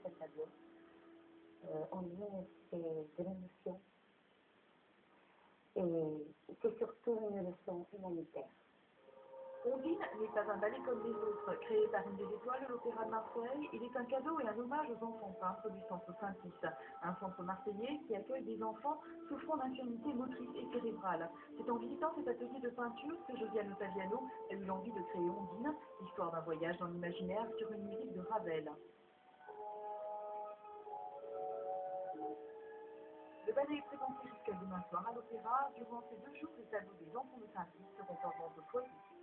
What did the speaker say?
ce tableau. Ondine, c'est de l'émotion et c'est surtout une leçon humanitaire. Ondine n'est pas un ballet comme les autres. Créé par une des étoiles de l'Opéra de Marseille, il est un cadeau et un hommage aux enfants peintres du centre Saint-Is, un centre marseillais qui accueille des enfants souffrant d'infirmité motrice et cérébrale. C'est en visitant cet atelier de peinture que Josiane Ottaviano a eu l'envie de créer Ondine, l'histoire d'un voyage dans l'imaginaire sur une musique de Ravel. Le ballet est présenté jusqu'à demain soir à l'Opéra. Durant ces 2 jours, les tableaux des enfants de Saint-Is seront en vente au foyer.